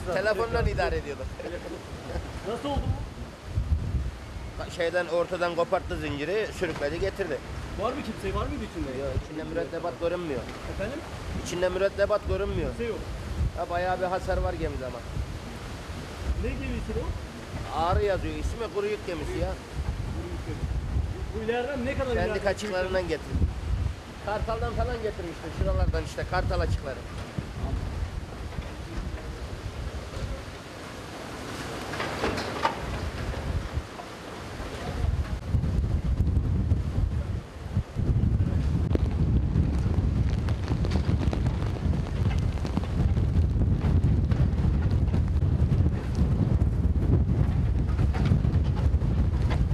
Telefonla idare ediyorduk. Nasıl oldu bu? Şeyden ortadan koparttı zinciri, sürükledi getirdi. Var mı kimse? Var mıydı içinde? Yok, içinde mürettebat görünmüyor. Efendim? İçinde mürettebat görünmüyor. Kimse yok. Ha, bayağı bir hasar var gemide ama. Ne gemisi bu? Ağrı yazıyor. İsmi kuru yük gemisi ya. Bu ileriden ne kadar Kendi ileriden? kaçıklarından getirdi. Kartal'dan falan getirmiştir. Şuralardan işte Kartal açıkları.